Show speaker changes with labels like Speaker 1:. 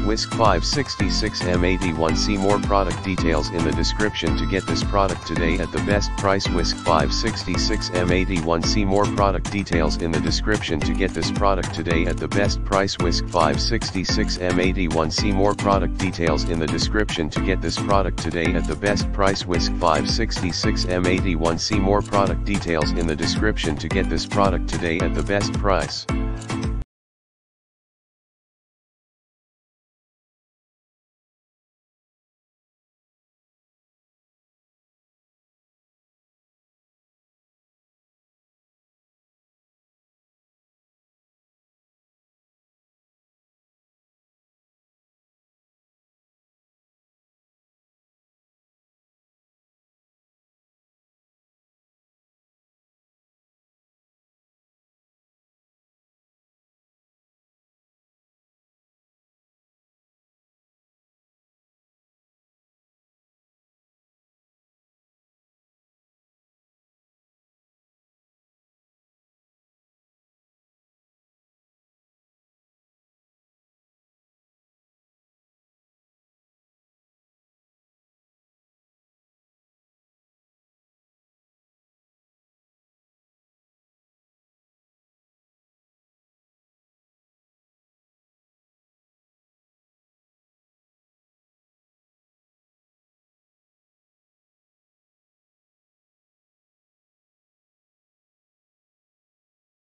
Speaker 1: Whisk 566M81. See more product details in the description to get this product today at the best price. Whisk 566M81. See more product details in the description to get this product today at the best price. Whisk 566M81. See more product details in the description to get this product today at the best price. Whisk 566M81. See more product details in the description to get this product today at the best price.